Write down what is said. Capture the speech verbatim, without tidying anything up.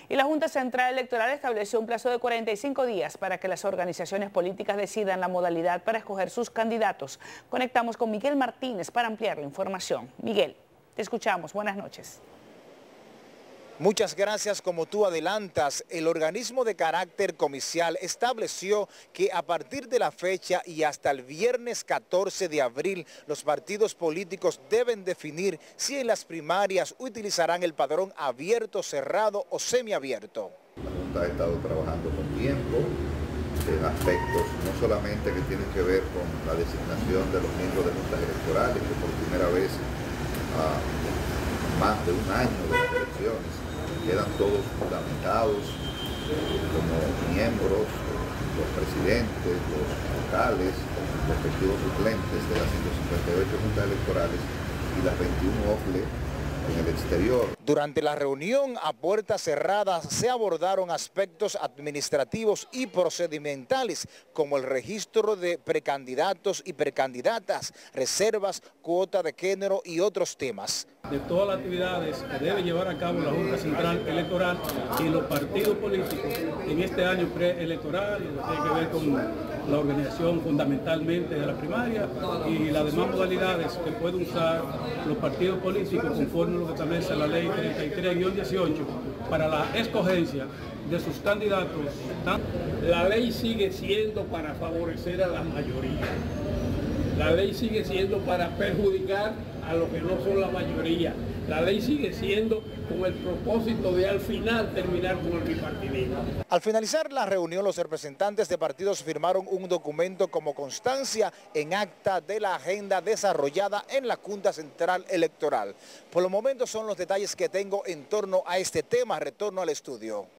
Y la Junta Central Electoral estableció un plazo de cuarenta y cinco días para que las organizaciones políticas decidan la modalidad para escoger sus candidatos. Conectamos con Miguel Martínez para ampliar la información. Miguel, te escuchamos. Buenas noches. Muchas gracias. Como tú adelantas, el organismo de carácter comicial estableció que a partir de la fecha y hasta el viernes catorce de abril, los partidos políticos deben definir si en las primarias utilizarán el padrón abierto, cerrado o semiabierto. La Junta ha estado trabajando con tiempo en aspectos no solamente que tienen que ver con la designación de los miembros de juntas electorales, que por primera vez a más de un año de las elecciones quedan todos fundamentados como miembros, los presidentes, los alcaldes, los respectivos suplentes de las ciento cincuenta y ocho juntas electorales y las veintiuna O F L E en el exterior. Durante la reunión a puertas cerradas se abordaron aspectos administrativos y procedimentales como el registro de precandidatos y precandidatas, reservas, cuota de género y otros temas. De todas las actividades que debe llevar a cabo la Junta Central Electoral y los partidos políticos en este año preelectoral, lo que tiene que ver con la organización fundamentalmente de la primaria y las demás modalidades que pueden usar los partidos políticos conforme a lo que establece la ley treinta y tres guión dieciocho para la escogencia de sus candidatos. La ley sigue siendo para favorecer a la mayoría. La ley sigue siendo para perjudicar a los que no son la mayoría. La ley sigue siendo con el propósito de al final terminar con el bipartidismo. Al finalizar la reunión, los representantes de partidos firmaron un documento como constancia en acta de la agenda desarrollada en la Junta Central Electoral. Por el momento son los detalles que tengo en torno a este tema. Retorno al estudio.